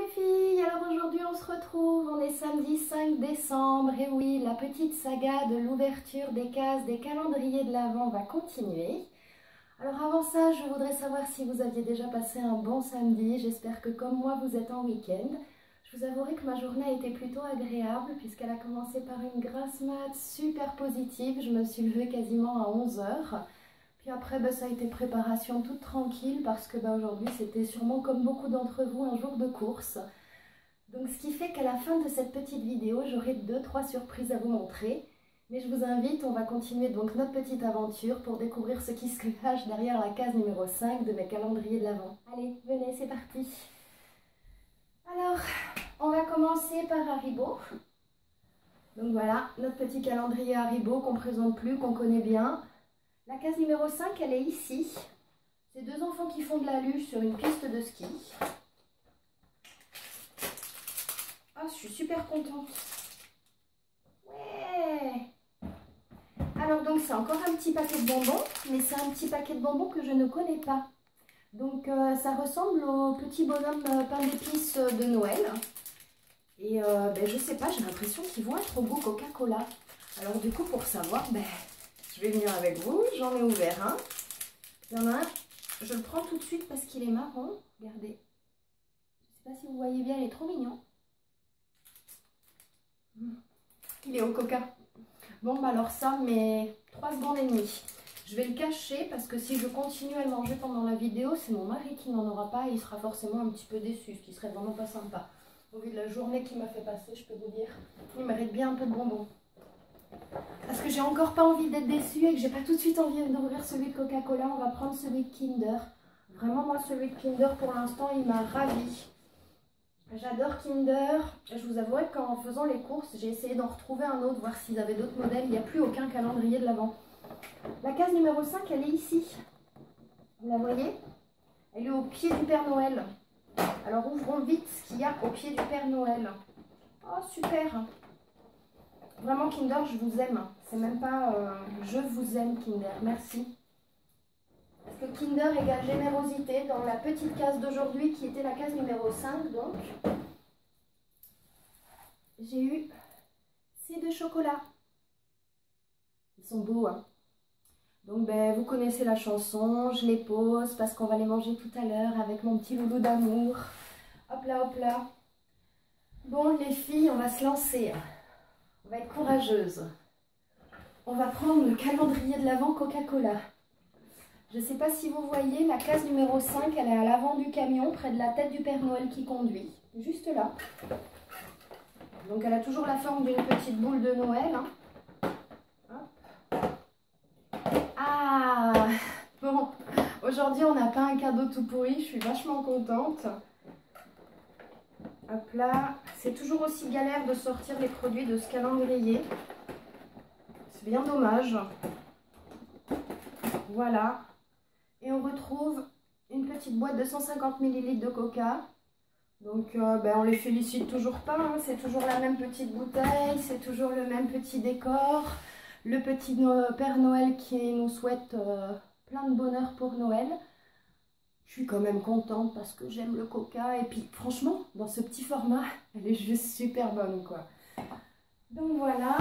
filles, alors aujourd'hui on se retrouve, on est samedi 5 décembre et oui, la petite saga de l'ouverture des cases des calendriers de l'Avent va continuer. Alors avant ça, je voudrais savoir si vous aviez déjà passé un bon samedi, j'espère que comme moi vous êtes en week-end. Je vous avouerai que ma journée a été plutôt agréable puisqu'elle a commencé par une grasse mat super positive, je me suis levée quasiment à 11 h. Puis après, ça a été préparation toute tranquille parce que aujourd'hui, c'était sûrement comme beaucoup d'entre vous un jour de course. Donc ce qui fait qu'à la fin de cette petite vidéo, j'aurai 2-3 surprises à vous montrer. Mais je vous invite, on va continuer donc notre petite aventure pour découvrir ce qui se cache derrière la case numéro 5 de mes calendriers de l'Avent. Allez, venez, c'est parti. Alors, on va commencer par Haribo. Donc voilà, notre petit calendrier Haribo qu'on ne présente plus, qu'on connaît bien. La case numéro 5, elle est ici. C'est deux enfants qui font de la luge sur une piste de ski. Ah, je suis super contente. Ouais. Alors donc c'est encore un petit paquet de bonbons, mais c'est un petit paquet de bonbons que je ne connais pas. Donc ça ressemble au petit bonhomme pain d'épices de Noël. Et je sais pas, j'ai l'impression qu'ils vont être au goût Coca-Cola. Alors du coup pour savoir, je vais venir avec vous, j'en ai ouvert un. Il y en a un, je le prends tout de suite parce qu'il est marron. Regardez. Je ne sais pas si vous voyez bien, il est trop mignon. Il est au coca. Bon, alors ça, mais 3 secondes et demie. Je vais le cacher parce que si je continue à le manger pendant la vidéo, c'est mon mari qui n'en aura pas et il sera forcément un petit peu déçu, ce qui serait vraiment pas sympa. Au vu de la journée qu'il m'a fait passer, je peux vous dire, il mérite bien un peu de bonbons. Parce que j'ai encore pas envie d'être déçue et que j'ai pas tout de suite envie d'ouvrir celui de Coca-Cola, on va prendre celui de Kinder. Vraiment, moi, celui de Kinder, pour l'instant, il m'a ravie. J'adore Kinder. Je vous avoue qu'en faisant les courses, j'ai essayé d'en retrouver un autre, voir s'ils avaient d'autres modèles. Il n'y a plus aucun calendrier de l'Avent. La case numéro 5, elle est ici. Vous la voyez? Elle est au pied du Père Noël. Alors, ouvrons vite ce qu'il y a au pied du Père Noël. Oh, super! Vraiment, Kinder, je vous aime. C'est même pas je vous aime, Kinder. Merci. Parce que Kinder égale générosité dans la petite case d'aujourd'hui qui était la case numéro 5. Donc, j'ai eu ces deux chocolats. Ils sont beaux, hein. Donc, vous connaissez la chanson. Je les pose parce qu'on va les manger tout à l'heure avec mon petit loulou d'amour. Hop là, hop là. Bon, les filles, on va se lancer. On va être courageuse. On va prendre le calendrier de l'Avent Coca-Cola. Je ne sais pas si vous voyez, la case numéro 5, elle est à l'avant du camion, près de la tête du Père Noël qui conduit. Juste là. Donc elle a toujours la forme d'une petite boule de Noël. Hop. Ah! Bon, aujourd'hui on n'a pas un cadeau tout pourri, je suis vachement contente. Hop là. C'est toujours aussi galère de sortir les produits de ce calendrier. C'est bien dommage. Voilà. Et on retrouve une petite boîte de 150 ml de coca. Donc on les félicite toujours pas, hein. C'est toujours la même petite bouteille, c'est toujours le même petit décor. Le petit Père Noël qui nous souhaite plein de bonheur pour Noël. Je suis quand même contente parce que j'aime le coca. Et puis franchement, dans ce petit format, elle est juste super bonne, quoi. Donc voilà.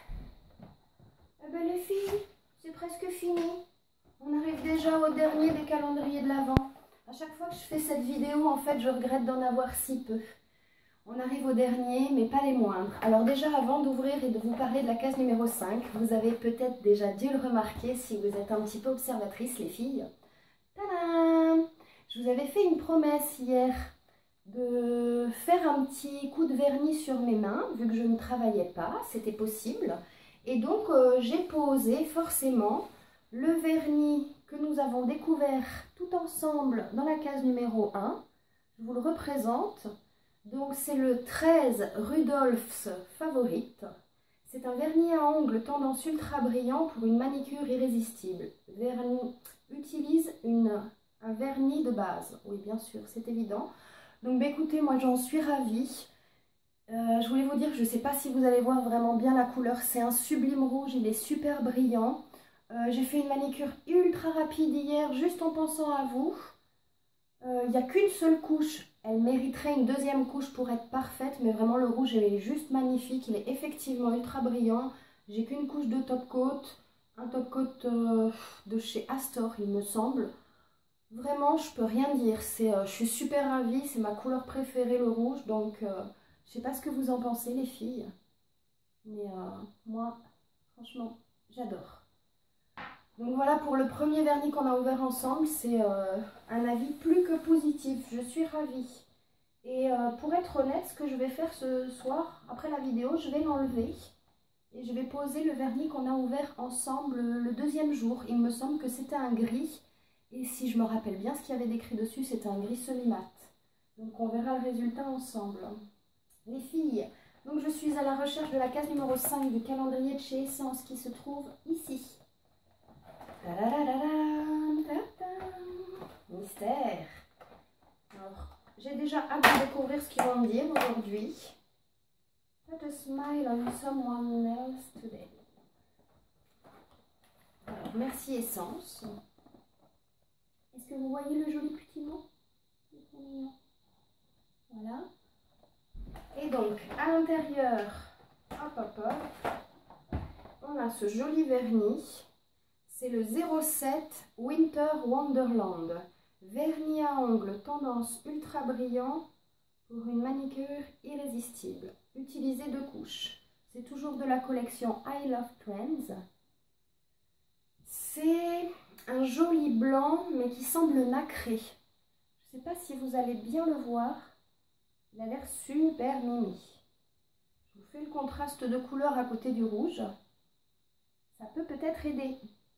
Les filles, c'est presque fini. On arrive déjà au dernier des calendriers de l'Avent. À chaque fois que je fais cette vidéo, en fait, je regrette d'en avoir si peu. On arrive au dernier, mais pas les moindres. Alors déjà, avant d'ouvrir et de vous parler de la case numéro 5, vous avez peut-être déjà dû le remarquer si vous êtes un petit peu observatrice, les filles. Tadam! Je vous avais fait une promesse hier de faire un petit coup de vernis sur mes mains, vu que je ne travaillais pas, c'était possible. Et donc, j'ai posé forcément le vernis que nous avons découvert tout ensemble dans la case numéro 1. Je vous le représente. Donc c'est le 13 Rudolph's Favorite. C'est un vernis à ongles tendance ultra brillant pour une manicure irrésistible. Utilise un vernis de base. Oui, bien sûr, c'est évident. Donc écoutez, moi j'en suis ravie. Je voulais vous dire que je ne sais pas si vous allez voir vraiment bien la couleur. C'est un sublime rouge, il est super brillant. J'ai fait une manicure ultra rapide hier, juste en pensant à vous. Il n'y a qu'une seule couche Elle mériterait une deuxième couche pour être parfaite, mais vraiment le rouge est juste magnifique. Il est effectivement ultra brillant. J'ai qu'une couche de top coat, un top coat de chez Astor, il me semble. Vraiment, je peux rien dire. Je suis super ravie, c'est ma couleur préférée, le rouge. Donc, je sais pas ce que vous en pensez, les filles. Mais moi, franchement, j'adore. Donc voilà pour le premier vernis qu'on a ouvert ensemble. C'est un avis plus que positif. Je suis ravie. Et pour être honnête, ce que je vais faire ce soir, après la vidéo, je vais l'enlever. Et je vais poser le vernis qu'on a ouvert ensemble le deuxième jour. Il me semble que c'était un gris. Et si je me rappelle bien ce qu'il y avait décrit dessus, c'était un gris semi-mat. Donc on verra le résultat ensemble. Les filles, donc je suis à la recherche de la case numéro 5 du calendrier de chez Essence qui se trouve ici. Mystère. Alors, j'ai déjà hâte de découvrir ce qu'ils vont me dire aujourd'hui. Put a smile on someone else today. Alors, merci Essence. Est-ce que vous voyez le joli petit mot? Voilà. Et donc, à l'intérieur, on a ce joli vernis. C'est le 07 Winter Wonderland. Vernis à ongles tendance ultra brillant pour une manicure irrésistible. Utilisez 2 couches. C'est toujours de la collection I Love Trends. C'est un joli blanc, mais qui semble nacré. Je ne sais pas si vous allez bien le voir. Il a l'air super mimi. Je vous fais le contraste de couleur à côté du rouge. Ça peut peut-être aider.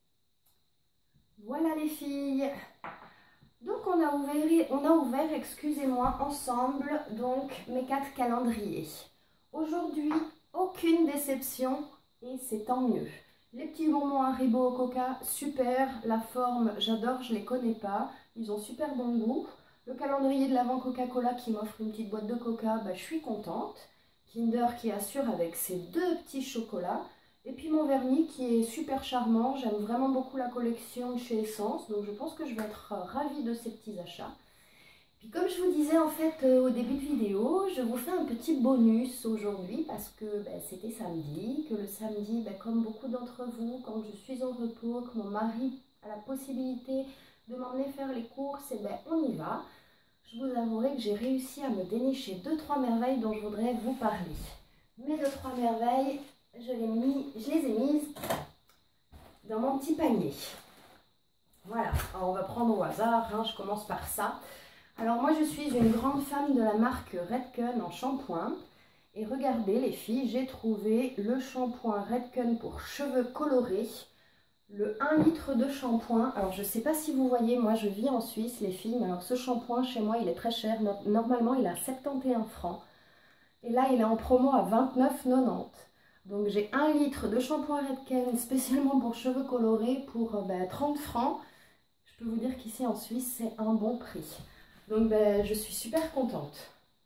Voilà les filles. Donc on a ouvert, excusez-moi, ensemble donc mes 4 calendriers. Aujourd'hui, aucune déception et c'est tant mieux. Les petits bonbons Haribo au coca, super. La forme, j'adore, je ne les connais pas. Ils ont super bon goût. Le calendrier de l'avant Coca-Cola qui m'offre une petite boîte de coca, je suis contente. Kinder qui assure avec ses 2 petits chocolats. Et puis mon vernis qui est super charmant. J'aime vraiment beaucoup la collection de chez Essence. Donc je pense que je vais être ravie de ces petits achats. Puis comme je vous disais en fait au début de vidéo, je vous fais un petit bonus aujourd'hui parce que c'était samedi. Que le samedi, comme beaucoup d'entre vous, quand je suis en repos, que mon mari a la possibilité de m'emmener faire les courses, et on y va. Je vous avouerai que j'ai réussi à me dénicher 2-3 merveilles dont je voudrais vous parler. Mes 2-3 merveilles, je les ai mises dans mon petit panier. Voilà, alors on va prendre au hasard, hein, je commence par ça. Alors moi je suis une grande fan de la marque Redken en shampoing. Et regardez les filles, j'ai trouvé le shampoing Redken pour cheveux colorés. Le 1 litre de shampoing. Alors je ne sais pas si vous voyez, moi je vis en Suisse les filles. Mais alors ce shampoing chez moi il est très cher. Normalement il est à 71 francs. Et là il est en promo à 29,90. Donc j'ai 1 litre de shampoing Redken spécialement pour cheveux colorés pour 30 francs. Je peux vous dire qu'ici en Suisse c'est un bon prix. Donc je suis super contente.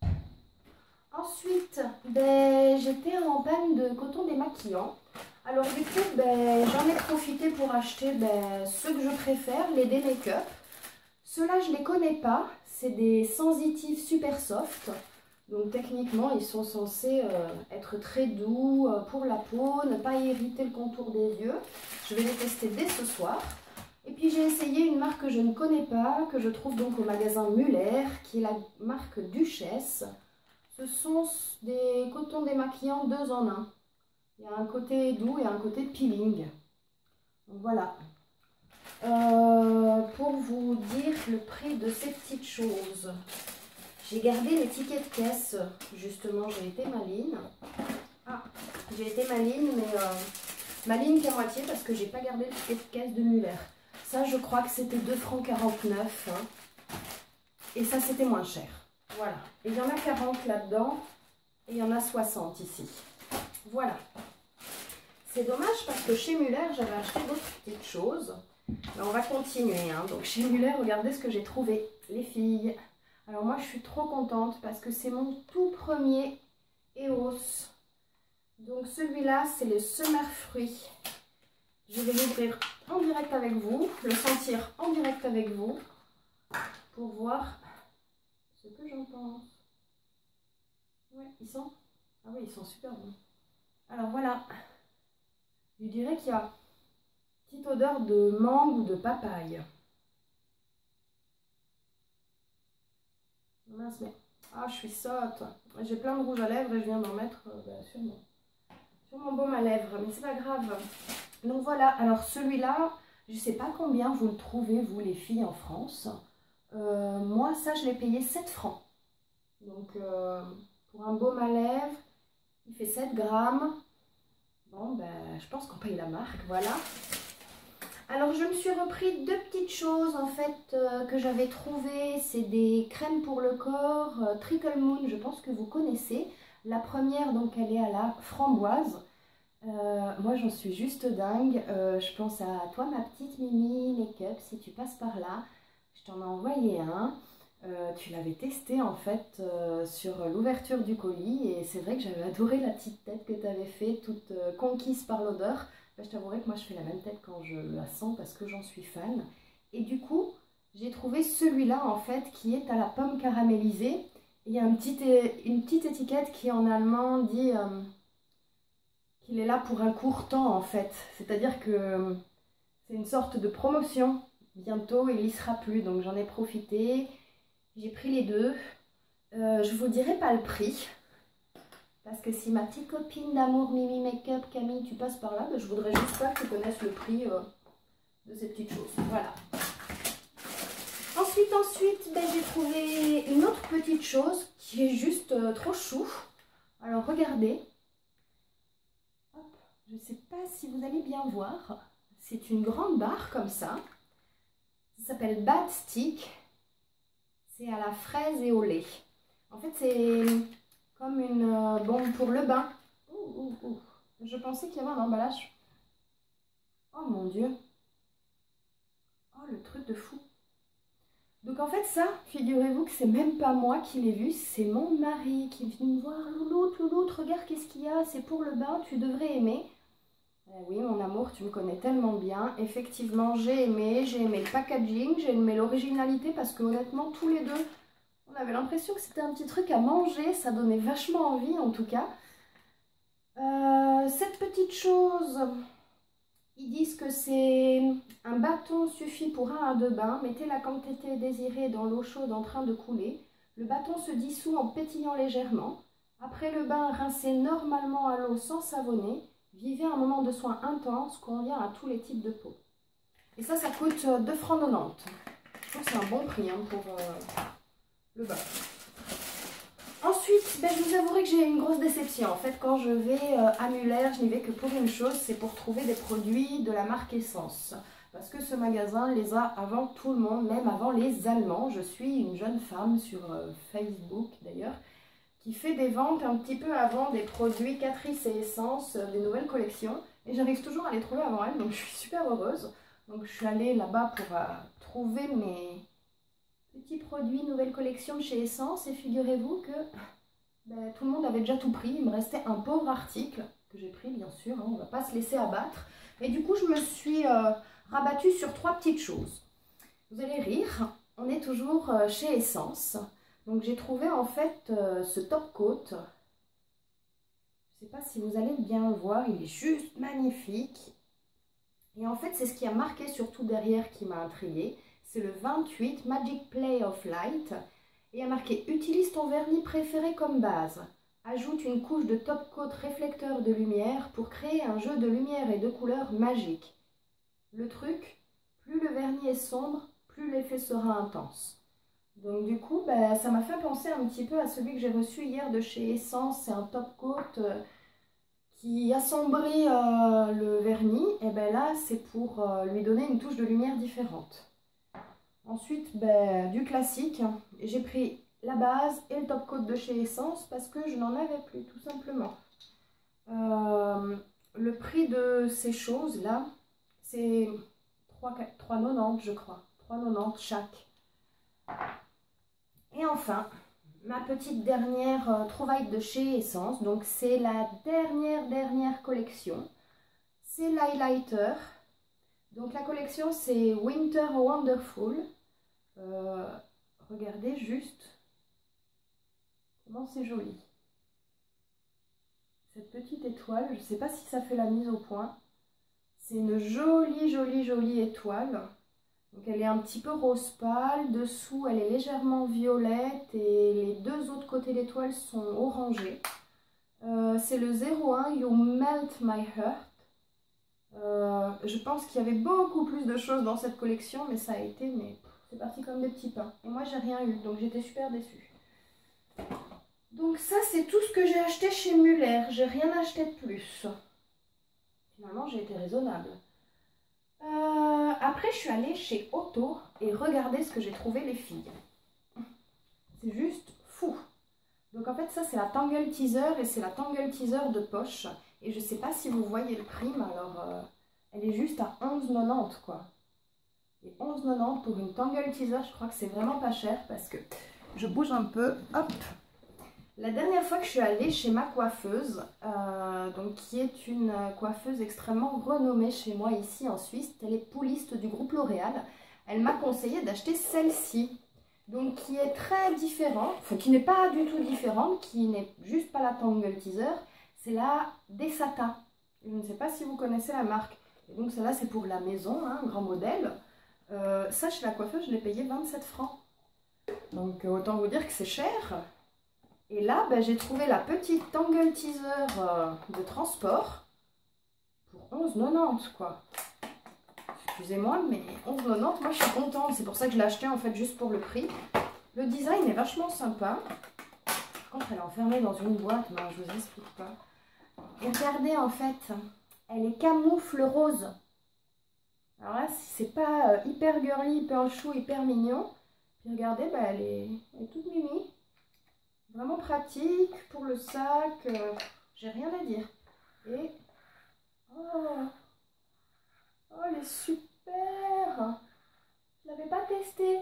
Ensuite j'étais en panne de coton démaquillant. Alors du coup j'en ai profité pour acheter ceux que je préfère, les D-Make-up. Ceux-là je ne les connais pas. C'est des sensitifs super soft. Donc techniquement, ils sont censés être très doux pour la peau, ne pas irriter le contour des yeux. Je vais les tester dès ce soir. Et puis j'ai essayé une marque que je ne connais pas, que je trouve donc au magasin Muller, qui est la marque Duchesse. Ce sont des cotons démaquillants 2 en 1. Il y a un côté doux et un côté peeling. Donc voilà. Pour vous dire le prix de ces petites choses. J'ai gardé les tickets de caisse, justement, j'ai été maligne. Ah, j'ai été maligne, mais maligne qu'à moitié parce que j'ai pas gardé le ticket de caisse de Muller. Ça, je crois que c'était 2,49 francs. Hein. Et ça, c'était moins cher. Voilà. Et il y en a 40 là-dedans et il y en a 60 ici. Voilà. C'est dommage parce que chez Muller, j'avais acheté d'autres petites choses. Mais on va continuer. Hein. Donc chez Muller, regardez ce que j'ai trouvé, les filles. Alors moi je suis trop contente parce que c'est mon tout premier EOS. Donc celui-là c'est le Summer Fruit. Je vais l'ouvrir en direct avec vous, le sentir en direct avec vous pour voir ce que j'en pense. Ouais, ils sont... Ah oui, ils sont super bons. Alors voilà. Je dirais qu'il y a une petite odeur de mangue ou de papaye. Mince, mais... Ah, je suis sotte. J'ai plein de rouge à lèvres et je viens d'en mettre sur mon baume à lèvres. Mais c'est pas grave. Donc voilà. Alors celui-là, je sais pas combien vous le trouvez, vous les filles, en France. Moi, ça, je l'ai payé 7 francs. Donc, pour un baume à lèvres, il fait 7 grammes. Bon, ben, je pense qu'on paye la marque, voilà. Alors, je me suis repris deux petites choses, en fait, que j'avais trouvées. C'est des crèmes pour le corps, Trickle Moon, je pense que vous connaissez. La première, donc, elle est à la framboise. Moi, j'en suis juste dingue. Je pense à toi, ma petite Mimi Make-up, si tu passes par là. Je t'en ai envoyé un. Tu l'avais testé en fait sur l'ouverture du colis et c'est vrai que j'avais adoré la petite tête que tu avais fait, toute conquise par l'odeur. Je t'avouerai que moi je fais la même tête quand je la sens parce que j'en suis fan. Et du coup, j'ai trouvé celui-là en fait qui est à la pomme caramélisée. Il y a une petite étiquette qui en allemand dit qu'il est là pour un court temps en fait. C'est-à-dire que c'est une sorte de promotion. Bientôt, il n'y sera plus, donc j'en ai profité. J'ai pris les deux. Je vous dirai pas le prix. Parce que si ma petite copine d'amour Mimi Make-up, Camille, tu passes par là, ben, je voudrais juste pas que tu connaisses le prix de ces petites choses. Voilà. Ensuite, ben, j'ai trouvé une autre petite chose qui est juste trop chou. Alors regardez. Hop, je ne sais pas si vous allez bien voir. C'est une grande barre comme ça. Ça s'appelle Bad Stick. C'est à la fraise et au lait. En fait, c'est comme une bombe pour le bain. Je pensais qu'il y avait un emballage. Oh mon Dieu. Oh, le truc de fou. Donc en fait, ça, figurez-vous que c'est même pas moi qui l'ai vu, c'est mon mari qui est venu me voir. Louloute, regarde qu'est-ce qu'il y a, c'est pour le bain, tu devrais aimer. Oui, mon amour, tu me connais tellement bien. Effectivement, j'ai aimé le packaging, j'ai aimé l'originalité parce que honnêtement, tous les deux, on avait l'impression que c'était un petit truc à manger, ça donnait vachement envie en tout cas. Cette petite chose, ils disent que c'est un bâton suffit pour 1 à 2 bains. Mettez la quantité désirée dans l'eau chaude en train de couler. Le bâton se dissout en pétillant légèrement. Après le bain, rincez normalement à l'eau sans savonner. Vivez un moment de soin intense, convient à tous les types de peau. Et ça coûte 2,90 francs. Je trouve que c'est un bon prix hein, pour le bain. Ensuite, ben, je vous avouerai que j'ai une grosse déception. En fait, quand je vais à Muller, je n'y vais que pour une chose, c'est pour trouver des produits de la marque Essence. Parce que ce magasin les a avant tout le monde, même avant les Allemands. Je suis une jeune femme sur Facebook d'ailleurs, qui fait des ventes un petit peu avant des produits Catrice et Essence, des nouvelles collections. Et j'arrive toujours à les trouver avant elle, donc je suis super heureuse. Donc je suis allée là-bas pour trouver mes petits produits nouvelle collection de chez Essence et figurez-vous que ben, tout le monde avait déjà tout pris. Il me restait un pauvre article que j'ai pris bien sûr, hein, on ne va pas se laisser abattre. Et du coup je me suis rabattue sur 3 petites choses. Vous allez rire, on est toujours chez Essence. Donc j'ai trouvé en fait ce top coat. Je ne sais pas si vous allez bien le voir, il est juste magnifique. Et en fait c'est ce qui a marqué surtout derrière qui m'a intriguée. C'est le 28 Magic Play of Light et il y a marqué « Utilise ton vernis préféré comme base. Ajoute une couche de top coat réflecteur de lumière pour créer un jeu de lumière et de couleurs magique. Le truc, plus le vernis est sombre, plus l'effet sera intense. » Donc du coup, ben, ça m'a fait penser un petit peu à celui que j'ai reçu hier de chez Essence. C'est un top coat qui assombrit le vernis. Et ben là, c'est pour lui donner une touche de lumière différente. Ensuite, ben, du classique, j'ai pris la base et le top coat de chez Essence parce que je n'en avais plus, tout simplement. Le prix de ces choses-là, c'est 3,90 je crois. 3,90 chaque. Et enfin, ma petite dernière trouvaille de chez Essence. Donc, c'est la dernière collection. C'est l'highlighter. Donc, la collection, c'est Winter Wonderful. Regardez juste. Comment c'est joli. Cette petite étoile, je ne sais pas si ça fait la mise au point. C'est une jolie, jolie, jolie étoile. Donc elle est un petit peu rose pâle. Dessous, elle est légèrement violette. Et les deux autres côtés de l'étoile sont orangés. C'est le 01, You Melt My Heart. Je pense qu'il y avait beaucoup plus de choses dans cette collection, mais ça a été, mais c'est parti comme des petits pains. Et moi, j'ai rien eu, donc j'étais super déçue. Donc ça, c'est tout ce que j'ai acheté chez Muller. J'ai rien acheté de plus. Finalement, j'ai été raisonnable. Après, je suis allée chez Otto et regardez ce que j'ai trouvé, les filles. C'est juste fou. Donc en fait, ça, c'est la Tangle Teaser et c'est la Tangle Teaser de poche. Et je sais pas si vous voyez le prix, mais alors elle est juste à 11,90 quoi. Et 11,90 pour une Tangle Teaser, je crois que c'est vraiment pas cher parce que je bouge un peu. Hop! La dernière fois que je suis allée chez ma coiffeuse, donc qui est une coiffeuse extrêmement renommée chez moi ici en Suisse, elle est pooliste du groupe L'Oréal, elle m'a conseillé d'acheter celle-ci. Donc qui est très différente, enfin qui n'est pas du tout différente, qui n'est juste pas la Tangle Teaser, c'est la Desata. Je ne sais pas si vous connaissez la marque. Et donc celle-là c'est pour la maison, hein, un grand modèle. Ça chez la coiffeuse je l'ai payé 27 francs. Donc autant vous dire que c'est cher. Et là ben, j'ai trouvé la petite Tangle Teaser de transport pour 11,90 quoi. Excusez-moi, mais 11,90, moi je suis contente. C'est pour ça que je l'ai acheté en fait juste pour le prix. Le design est vachement sympa. Par contre, elle est enfermée dans une boîte, mais je vous explique pas. Regardez en fait, elle est camoufle rose. Alors là, c'est pas hyper girly, hyper chou, hyper mignon. Puis regardez, bah, elle est toute mimi. Vraiment pratique pour le sac. J'ai rien à dire. Et oh, elle est super. Je l'avais pas testée.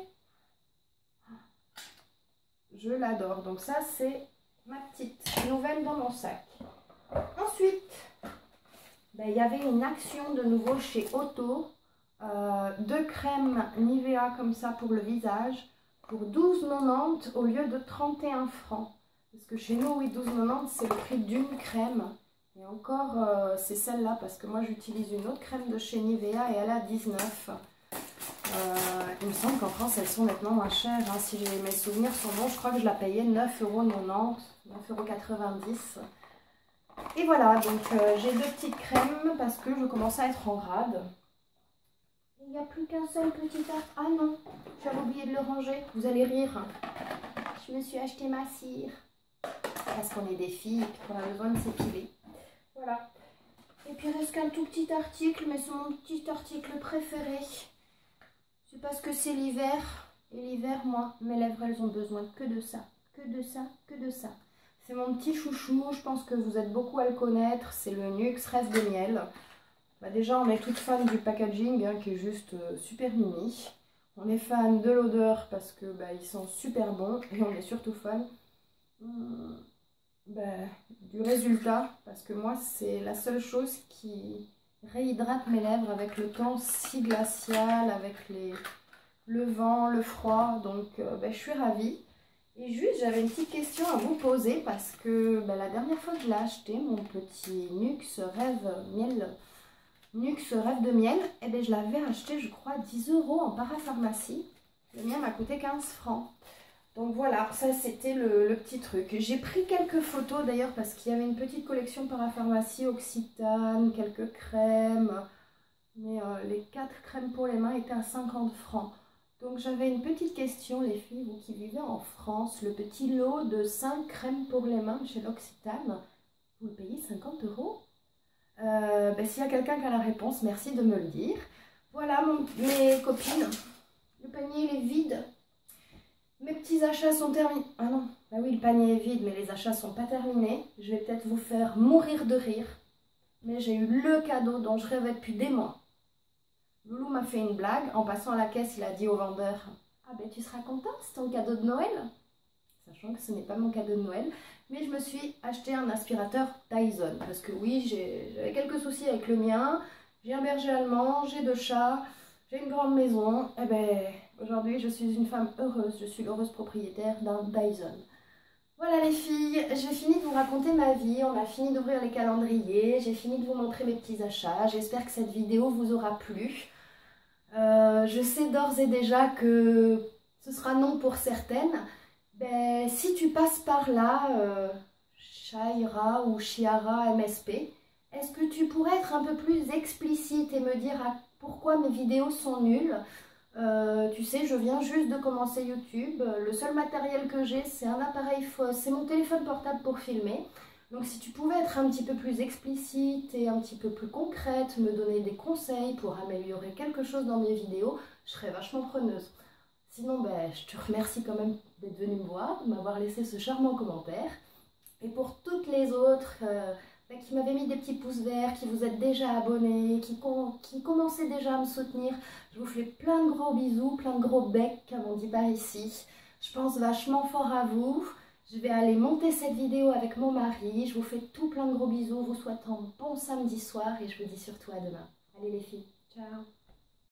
Je l'adore. Donc ça, c'est ma petite nouvelle dans mon sac. Ensuite, il y avait une action de nouveau chez Otto. 2 crèmes Nivea comme ça pour le visage pour 12,90 au lieu de 31 francs. Parce que chez nous, oui, 12,90 c'est le prix d'une crème. Et encore, c'est celle-là parce que moi j'utilise une autre crème de chez Nivea et elle a 19. Il me semble qu'en France elles sont nettement moins chères. Hein. Si mes souvenirs sont bons, je crois que je la payais 9,90 €, 9,90 €. Et voilà, donc j'ai 2 petites crèmes parce que je commence à être en rade. Il n'y a plus qu'un seul petit art. Ah non, j'avais oublié de le ranger. Vous allez rire. Je me suis acheté ma cire. Parce qu'on est des filles et qu'on a besoin de s'épiler. Voilà. Et puis il reste qu'un tout petit article, mais c'est mon petit article préféré. C'est parce que c'est l'hiver. Et l'hiver, moi, mes lèvres, elles ont besoin que de ça. Que de ça, que de ça. C'est mon petit chouchou. Je pense que vous êtes beaucoup à le connaître. C'est le NYX Rêve de Miel. Déjà, on est toutes fans du packaging hein, qui est juste super mini. On est fan de l'odeur parce que ils sont super bons. Et on est surtout fan du résultat. Parce que moi, c'est la seule chose qui réhydrate mes lèvres avec le temps si glacial, avec le vent, le froid. Donc, je suis ravie. Et juste, j'avais une petite question à vous poser parce que la dernière fois que je l'ai acheté, mon petit NYX Rêve de Miel, je l'avais acheté, je crois, 10 € en parapharmacie. Le mien m'a coûté 15 francs. Donc voilà, ça c'était le petit truc. J'ai pris quelques photos d'ailleurs parce qu'il y avait une petite collection parapharmacie, Occitane, quelques crèmes. Mais les 4 crèmes pour les mains étaient à 50 francs. Donc j'avais une petite question, les filles, vous qui vivez en France, le petit lot de 5 crèmes pour les mains chez l'Occitane, vous le payez 50 €? S'il y a quelqu'un qui a la réponse, merci de me le dire. Voilà mes copines, le panier il est vide. Mes petits achats sont terminés. Ah non, oui le panier est vide mais les achats sont pas terminés. Je vais peut-être vous faire mourir de rire. Mais j'ai eu le cadeau dont je rêvais depuis des mois. Loulou m'a fait une blague. En passant à la caisse, il a dit au vendeur « Ah tu seras contente, c'est ton cadeau de Noël ?» Sachant que ce n'est pas mon cadeau de Noël. Mais je me suis acheté un aspirateur Dyson. Parce que oui, j'avais quelques soucis avec le mien. J'ai un berger allemand, j'ai 2 chats, j'ai une grande maison. Aujourd'hui, je suis une femme heureuse. Je suis l'heureuse propriétaire d'un Dyson. Voilà les filles, j'ai fini de vous raconter ma vie, on a fini d'ouvrir les calendriers, j'ai fini de vous montrer mes petits achats, j'espère que cette vidéo vous aura plu. Je sais d'ores et déjà que ce sera non pour certaines. Ben, si tu passes par là, Shaira ou Chiara MSP, est-ce que tu pourrais être un peu plus explicite et me dire pourquoi mes vidéos sont nulles? Tu sais, je viens juste de commencer YouTube. Le seul matériel que j'ai, c'est un appareil, c'est mon téléphone portable pour filmer. Donc si tu pouvais être un petit peu plus explicite et un petit peu plus concrète, me donner des conseils pour améliorer quelque chose dans mes vidéos, je serais vachement preneuse. Sinon, ben, je te remercie quand même d'être venu me voir, de m'avoir laissé ce charmant commentaire. Et pour toutes les autres qui m'avaient mis des petits pouces verts, qui vous êtes déjà abonnés, qui commençaient déjà à me soutenir, je vous fais plein de gros bisous, plein de gros becs, comme on dit par ici. Je pense vachement fort à vous. Je vais aller monter cette vidéo avec mon mari. Je vous fais tout plein de gros bisous, vous souhaitant bon samedi soir et je vous dis surtout à demain. Allez les filles, ciao!